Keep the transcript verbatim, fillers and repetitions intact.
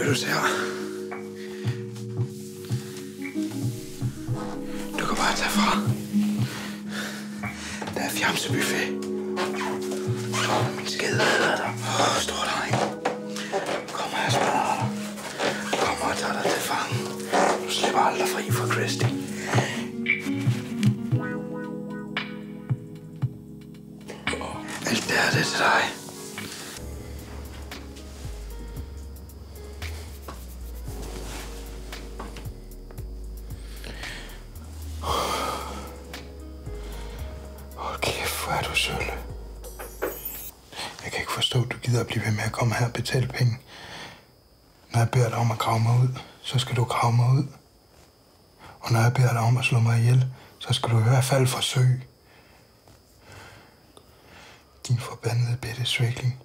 Skal du se her? Du kan bare tage fra. Der er fjamsebuffet. Min skede hedder dig. Åh, stor dreng. Kom her, smadrer dig. Kom og tager dig til fange. Du slipper aldrig fri fra Christy. Alt det her, det er til dig. Hold kæft, hvor er du sølle. Jeg kan ikke forstå, at du gider at blive ved med at komme her og betale penge. Når jeg beder dig om at grave mig ud, så skal du grave mig ud. Og når jeg beder dig om at slå mig ihjel, så skal du i hvert fald forsøge. Din forbandede bitte svækling.